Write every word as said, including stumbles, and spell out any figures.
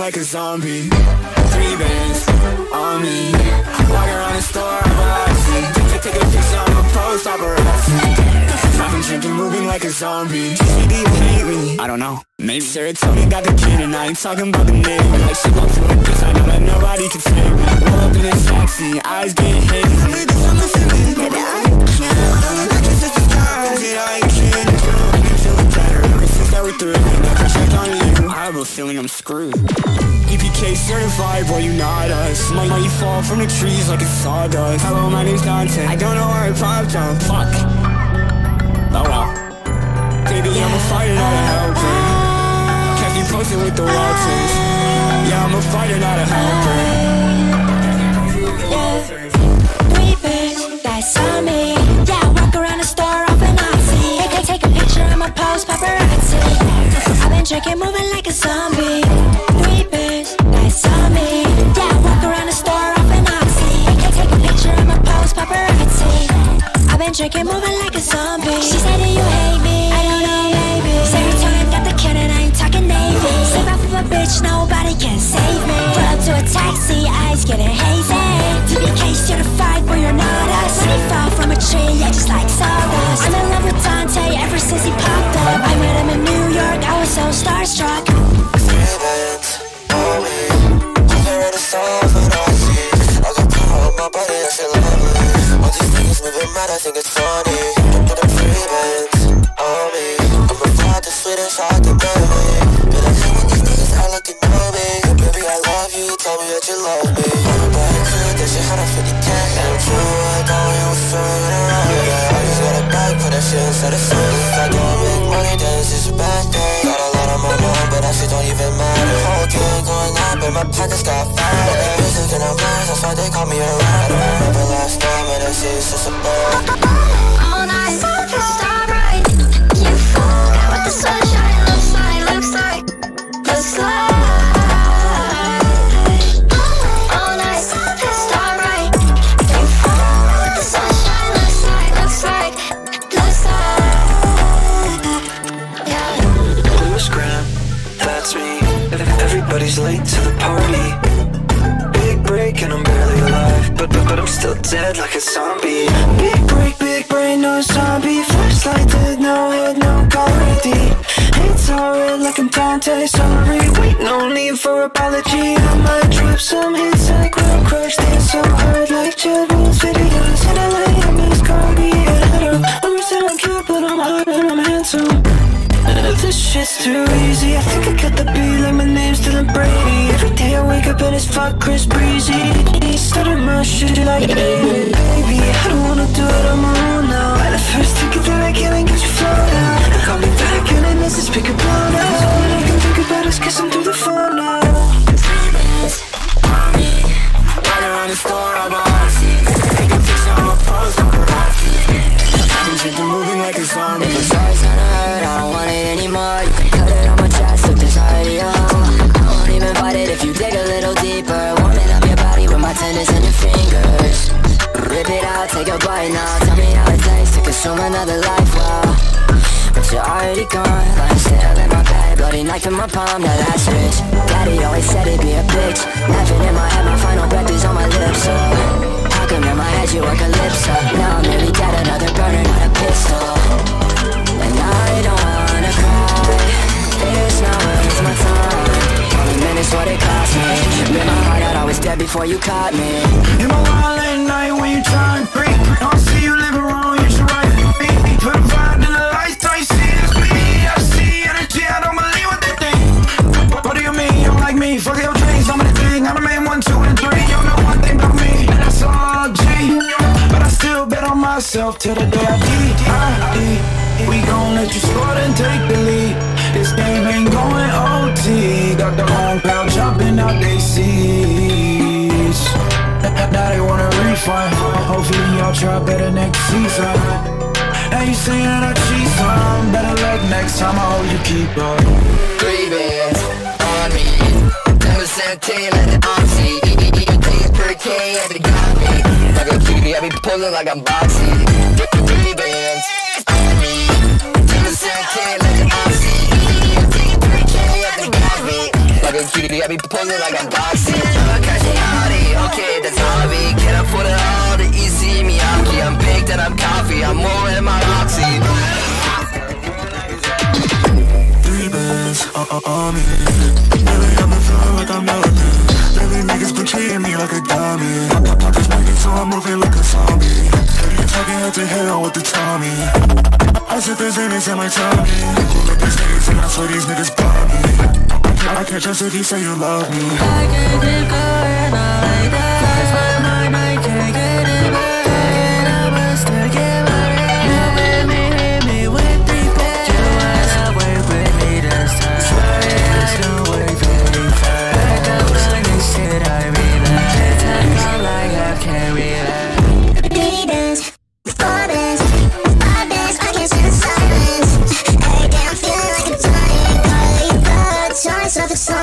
like a zombie. Three bands on me, walk around the store, paparazzi. Take, take a picture, I'ma post paparazzi. I've been drinking, moving like a zombie. Do you hate me? I don't know, maybe. Sarah told me got the kid and I ain't talking about the name. Like she walks through like this, I know that nobody can save me. Roll up in a taxi, eyes getting hazy. Baby, I'm listening, baby, I can't. I guess it's just time, I can't. I can feel it better ever since that we're through. I checked on you, I have a feeling I'm screwed. E P K certified, boy, you not us. Might, might fall from the trees like a sawdust. Hello, my name's Dante, I don't know where I popped from. Fuck. Oh well. Baby, I'm a fighter, not a helper. Kept you posted with the waltzers. Yeah, I'm a fighter, not a helper. Yeah. Three bitch, that's on me. Yeah, I walk around the store off an Nazi. Take, take a picture, I'ma post paparazzi. I've been drinking, moving like a zombie. Three bitch, that's on me. Yeah, I walk around the store off an Nazi. Take, take a picture, I'ma post paparazzi. I've been drinking, moving like a zombie. She said, do you hate me? I don't know, maybe. Serotonin got the cannon, I ain't talking Navy. Slip off of a bitch, nobody can save me. Pull up to a taxi, eyes getting hazy. T B K certified, boy, you're not us. When he fell from a tree, yeah, just like sawdust. I'm in love with Dante ever since he popped up. I met him in New York, I was so starstruck. Three bands on me, walking around the store for Nazi. I got power on my body, I feel lovely. All these niggas moving mad, I think it's funny. Put them three bands on me. I'm a fly to Sweden, shot to baby. But I hate when these niggas act like you know me. Baby, I love you, tell me that you love me. I'm a bad kid, that shit had a fifty K. And true, I know you was feeling around. Yeah, I just got a bag, put that shit inside the phone. If I don't make money, then it's just a bad day. Got a lot on my mind, but that shit don't even matter. Whole gang going up, and my pockets got fat. Music in the minds, that's why they call me a rider. Remember last time, and that shit's just a bug. All night, it's alright. You forgot what the sunshine looks like, looks like, looks like. All night, it's alright. You forgot what the sunshine looks like, looks like, looks like. Yeah. Blue scram, that's me. Everybody's late to the party. Big break and I'm barely alive, but but but I'm still dead like a zombie. Big break, big brain, no zombie. Flashlight dead, no head, no gravity. It's all red like I'm Dante, sorry. Wait, no need for apology. I might drop some hits like Will Crush. Dance so hard like Chad Will's videos. In L A, I miss Cardi and Hetero. I'm I don't care, but I'm hot and I'm handsome. This shit's too easy. I think I got the beat like my name's Dylan Brady. Every day I wake up and it's fuck Chris Breezy. Stutter my shit like baby. I don't wanna do it on my own now. At the first ticket that I get and get you flown out. Call me back and then this is pick up blown out. All that I can think about is kissing through the phone now. Three bands on me, walk around the store, paparazzi. Take a picture, I'ma post paparazzi. I've been drinking, moving like a zombie. If it's always gonna hurt, I don't want it anymore. You can cut it on my chest if there's already a hole. I won't even fight it if you dig a little deeper. Warming up your body with my tendons and your fingers. Rip it out, take a bite now. Tell me how it tastes to consume another life, wow. But you're already gone, lying still in my bed. Bloody knife in my palm, that last bitch. Daddy always said he'd be a bitch. Laughing in my head, my final breath is on my lips, so how come in my head you work a lips up? Now I'm nearly dead, another burner, not a pistol. And I don't wanna cry, it's not worth my time. Only minutes what it cost me. Rip my heart out, I was dead before you caught me. In my wild late night when you try and freak, I don't see you living wrong, you should write me. Put a vibe in the lights, I see it's me. I see energy, I don't believe what they think. What do you mean, you don't like me? Fuck your dreams, I'm the thing. I'm the main one, two, and three. You know one thing about me, and that's all G. But I still bet on myself till the day I die. We gon' let you score and take the lead. This game ain't going O T. Got the home crowd jumping out they seats. Now they wanna refund. Hopefully y'all try better next season. Now you saying I cheat some. Better luck next time, I hope you keep up. Three bands on me, ten percent team at the R C. Per K at the got me. Like a cutie, I be pulling like I'm boxing. Three bands on me, ten percent team at the R C. Per K at the got me. Like a cutie. got me posing like I'm boxing. Cashiari, okay, that's hobby. Can't afford it all, the easy Miyaki. I'm baked and I'm coffee, I'm more in my Roxy. Three bands uh, uh, on me. Lately I've been feeling like I'm melting. Lately niggas been treating me like a dummy. Pop, pop, pop this nigga, so I'm moving like a zombie. Dirty talking head to head on with the Tommy. I said there's limits in my tummy. Pull up these niggas and I swear these niggas bomb me. I can't trust if you say you love me. I can't keep going on like that. Lost my mind, I can't get it back. I must still get my rent. You hit me, hit me with three pairs. You wanna work with me this time. Sorry, I don't work very fast. Back up on this shit, I relax. It's like I'm like I can't relax. Three bands, four bands, five bands, I can't stand the silence. Every day I'm feeling like I'm dying. Gotta leave blood, trying to the sun.